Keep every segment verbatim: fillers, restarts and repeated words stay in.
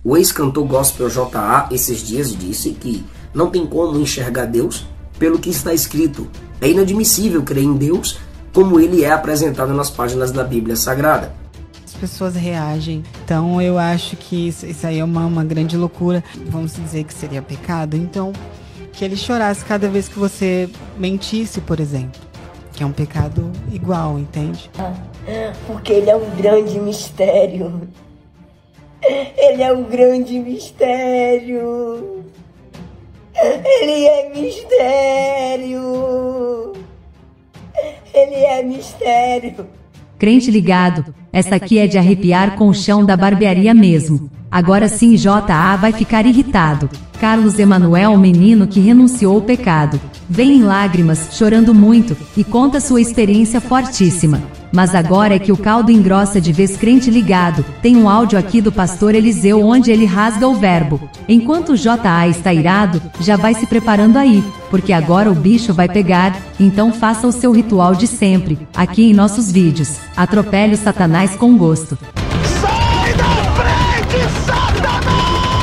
O ex-cantor gospel J A esses dias disse que não tem como enxergar Deus pelo que está escrito. É inadmissível crer em Deus como ele é apresentado nas páginas da Bíblia Sagrada. As pessoas reagem, então eu acho que isso, isso aí é uma, uma grande loucura. Vamos dizer que seria pecado, então que ele chorasse cada vez que você mentisse, por exemplo, que é um pecado igual, entende? Porque ele é um grande mistério. Ele é um grande mistério. Ele é mistério. Ele é mistério. Crente ligado, essa aqui é de arrepiar com o chão da barbearia mesmo. Agora sim J A vai ficar irritado. Carlos Emanuel, menino que renunciou ao pecado, vem em lágrimas, chorando muito, e conta sua experiência fortíssima. Mas agora é que o caldo engrossa de vez. Crente ligado, tem um áudio aqui do pastor Eliseu onde ele rasga o verbo. Enquanto o J A está irado, já vai se preparando aí, porque agora o bicho vai pegar, então faça o seu ritual de sempre, aqui em nossos vídeos. Atropele o Satanás com gosto. Sai da frente, Satanás!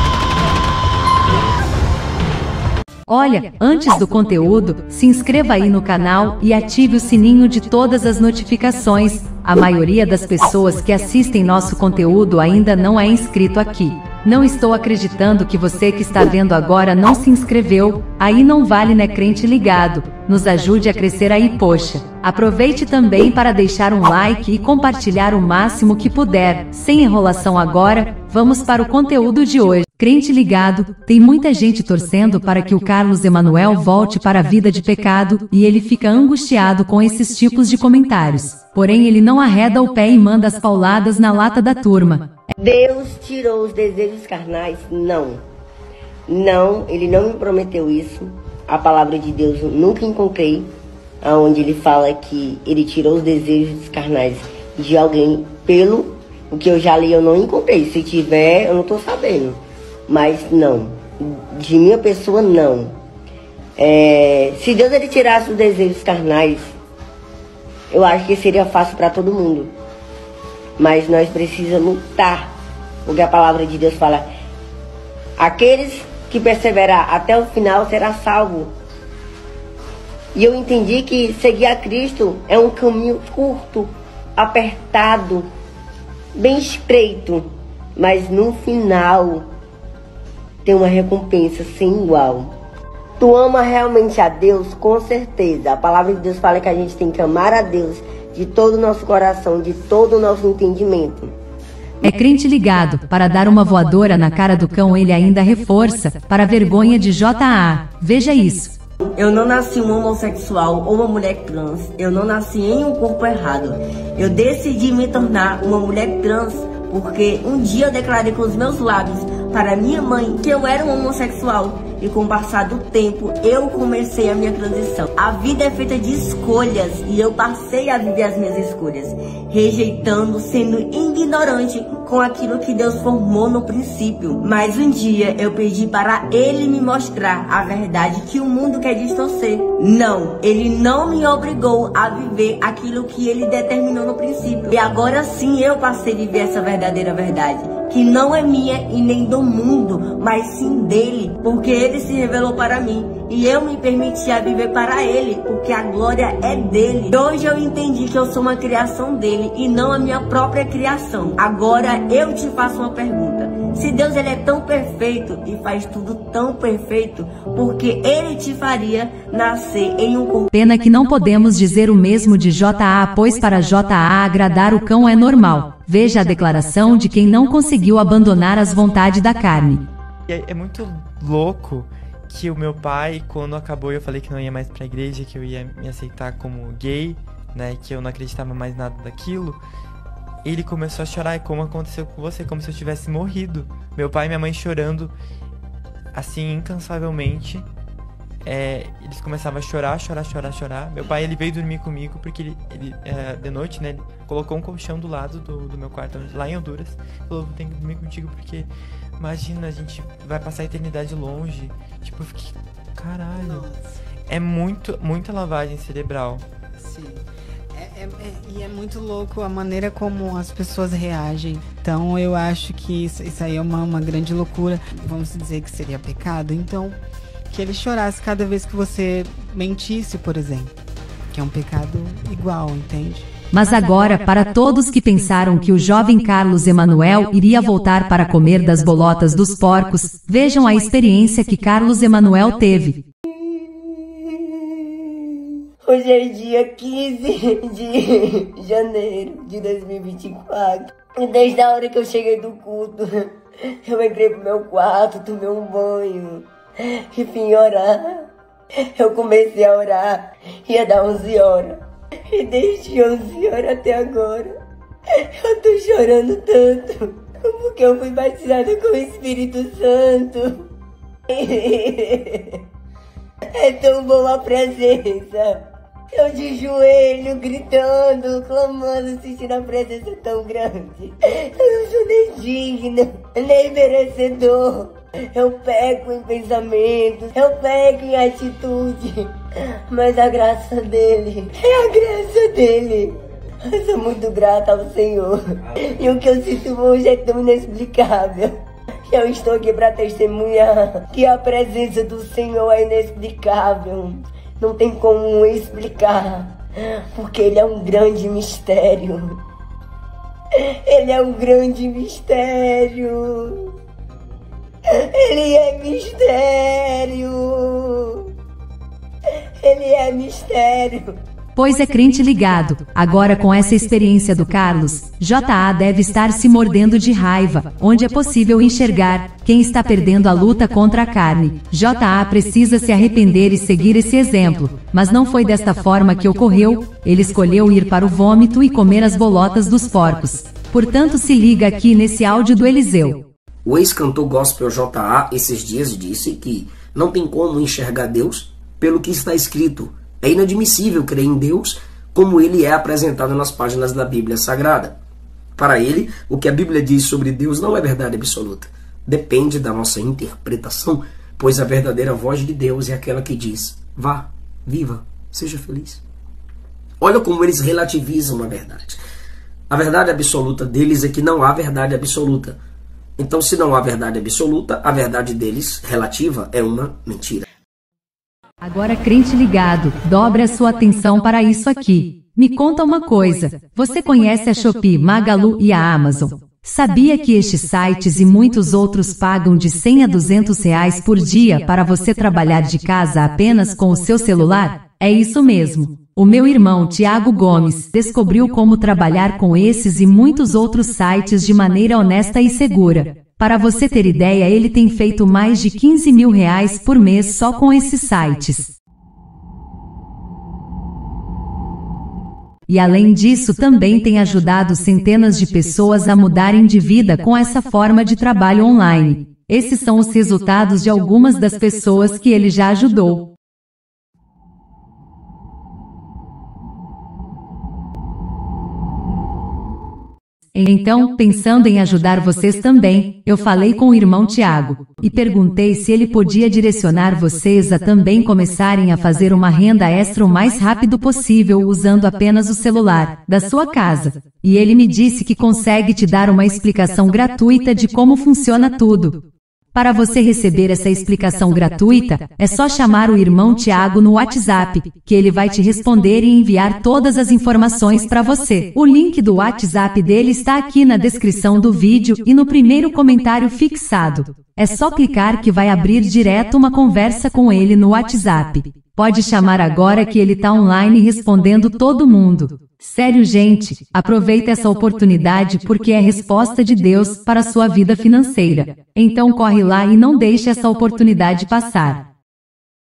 Olha, antes do conteúdo, se inscreva aí no canal e ative o sininho de todas as notificações. A maioria das pessoas que assistem nosso conteúdo ainda não é inscrito aqui. Não estou acreditando que você que está vendo agora não se inscreveu. Aí não vale, né, crente ligado? Nos ajude a crescer aí, poxa. Aproveite também para deixar um like e compartilhar o máximo que puder. Sem enrolação agora, vamos para o conteúdo de hoje. Crente ligado, tem muita gente torcendo para que o Carlos Emanuel volte para a vida de pecado, e ele fica angustiado com esses tipos de comentários. Porém ele não arreda o pé e manda as pauladas na lata da turma. Deus tirou os desejos carnais? Não. Não, ele não me prometeu isso. A palavra de Deus eu nunca encontrei onde ele fala que ele tirou os desejos carnais de alguém. Pelo o que eu já li, eu não encontrei. Se tiver, eu não estou sabendo. Mas não. De minha pessoa, não. É, se Deus ele tirasse os desejos carnais, eu acho que seria fácil para todo mundo. Mas nós precisamos lutar, porque a palavra de Deus fala: aqueles que perseverar até o final será salvo. E eu entendi que seguir a Cristo é um caminho curto, apertado, bem estreito, mas no final tem uma recompensa sem igual. Tu ama realmente a Deus? Com certeza. A palavra de Deus fala que a gente tem que amar a Deus de todo o nosso coração, de todo o nosso entendimento. É crente ligado, para dar uma voadora na cara do cão ele ainda reforça, para a vergonha de J A. Veja isso. Eu não nasci um homossexual ou uma mulher trans. Eu não nasci em um corpo errado. Eu decidi me tornar uma mulher trans porque um dia eu declarei com os meus lábios para minha mãe que eu era um homossexual. E com o passar do tempo, eu comecei a minha transição. A vida é feita de escolhas e eu passei a viver as minhas escolhas, rejeitando, sendo ignorante com aquilo que Deus formou no princípio. Mas um dia eu pedi para Ele me mostrar a verdade que o mundo quer distorcer. Não, Ele não me obrigou a viver aquilo que Ele determinou no princípio. E agora sim eu passei a viver essa verdadeira verdade, que não é minha e nem do mundo, mas sim dele, porque ele se revelou para mim e eu me permiti a viver para ele, porque a glória é dele. E hoje eu entendi que eu sou uma criação dele e não a minha própria criação. Agora eu te faço uma pergunta: se Deus ele é tão perfeito e faz tudo tão perfeito, porque ele te faria nascer em um corpo? Pena que não podemos dizer o mesmo de J A, pois para J A agradar o cão é normal. Veja a declaração de quem não conseguiu abandonar as vontades da carne. É, é muito louco que o meu pai, quando acabou, eu falei que não ia mais pra igreja, que eu ia me aceitar como gay, né, que eu não acreditava mais nada daquilo. Ele começou a chorar, e como aconteceu com você, como se eu tivesse morrido. Meu pai e minha mãe chorando, assim, incansavelmente. É, eles começavam a chorar, chorar, chorar, chorar. Meu pai, ele veio dormir comigo porque ele, ele é, de noite, né, ele colocou um colchão do lado do, do meu quarto, lá em Honduras. Falou: vou ter que dormir contigo porque, imagina, a gente vai passar a eternidade longe. Tipo, eu fiquei, caralho. Nossa. É muito, muita lavagem cerebral. Sim. É, É, é, e é muito louco a maneira como as pessoas reagem. Então eu acho que isso, isso aí é uma, uma grande loucura. Vamos dizer que seria pecado. Então, que ele chorasse cada vez que você mentisse, por exemplo. Que é um pecado igual, entende? Mas agora, para todos que pensaram que o jovem Carlos Emanuel iria voltar para comer das bolotas dos porcos, vejam a experiência que Carlos Emanuel teve. Hoje é dia quinze de janeiro de dois mil e vinte e quatro. E desde a hora que eu cheguei do culto, eu entrei pro meu quarto, tomei um banho e vim orar. Eu comecei a orar, ia dar onze horas. E desde onze horas até agora, eu tô chorando tanto, porque eu fui batizada com o Espírito Santo. É tão boa a presença. Eu de joelho, gritando, clamando, sentindo a presença tão grande. Eu não sou nem digno, nem merecedor. Eu peco em pensamento, eu peco em atitude. Mas a graça dele, é a graça dele. Eu sou muito grata ao Senhor. E o que eu sinto hoje é tão inexplicável. Eu estou aqui para testemunhar que a presença do Senhor é inexplicável. Não tem como explicar, porque Ele é um grande mistério. Ele é um grande mistério. Ele é mistério. Ele é mistério. Pois é crente ligado. Agora com essa experiência do Carlos, J A deve estar se mordendo de raiva, onde é possível enxergar quem está perdendo a luta contra a carne. J A precisa se arrepender e seguir esse exemplo, mas não foi desta forma que ocorreu. Ele escolheu ir para o vômito e comer as bolotas dos porcos. Portanto, se liga aqui nesse áudio do Eliseu. O ex-cantor gospel J A esses dias disse que não tem como enxergar Deus pelo que está escrito. É inadmissível crer em Deus como ele é apresentado nas páginas da Bíblia Sagrada. Para ele, o que a Bíblia diz sobre Deus não é verdade absoluta. Depende da nossa interpretação, pois a verdadeira voz de Deus é aquela que diz: vá, viva, seja feliz. Olha como eles relativizam a verdade. A verdade absoluta deles é que não há verdade absoluta. Então, se não há verdade absoluta, a verdade deles, relativa, é uma mentira. Agora, crente ligado, dobre a sua atenção para isso aqui. Me conta uma coisa, você conhece a Shopee, Magalu e a Amazon? Sabia que estes sites e muitos outros pagam de cem a duzentos reais por dia para você trabalhar de casa apenas com o seu celular? É isso mesmo. O meu irmão Tiago Gomes descobriu como trabalhar com esses e muitos outros sites de maneira honesta e segura. Para você ter ideia, ele tem feito mais de quinze mil reais por mês só com esses sites. E além disso, também tem ajudado centenas de pessoas a mudarem de vida com essa forma de trabalho online. Esses são os resultados de algumas das pessoas que ele já ajudou. Então, pensando em ajudar vocês também, eu falei com o irmão Tiago e perguntei se ele podia direcionar vocês a também começarem a fazer uma renda extra o mais rápido possível usando apenas o celular da sua casa. E ele me disse que consegue te dar uma explicação gratuita de como funciona tudo. Para você receber essa explicação gratuita, é só chamar o irmão Tiago no WhatsApp, que ele vai te responder e enviar todas as informações para você. O link do WhatsApp dele está aqui na descrição do vídeo e no primeiro comentário fixado. É só clicar que vai abrir direto uma conversa com ele no WhatsApp. Pode chamar agora que ele tá online respondendo todo mundo. Sério, gente, aproveita essa oportunidade porque é a resposta de Deus para a sua vida financeira. Então corre lá e não deixe essa oportunidade passar.